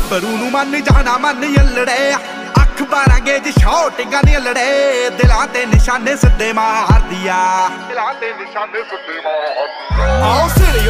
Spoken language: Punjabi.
ਗੱਭਰੂ ਨੂੰ ਮੰਨ ਜਾਣਾ ਮੰਨ ਯੱਲੜੇ ਅੱਖ 12 ਗੇਜ ਸ਼ੌਟਿੰਗਾਂ ਦੀਆਂ ਲੜੇ ਦਿਲਾਂ ਤੇ ਨਿਸ਼ਾਨੇ ਸਿੱਧੇ ਮਾਰਦੀ ਆ ਦਿਲਾਂ ਤੇ ਨਿਸ਼ਾਨੇ ਸਿੱਧੇ ਮਾਰਦੀ ਆ ਆਓ ਸਿਰ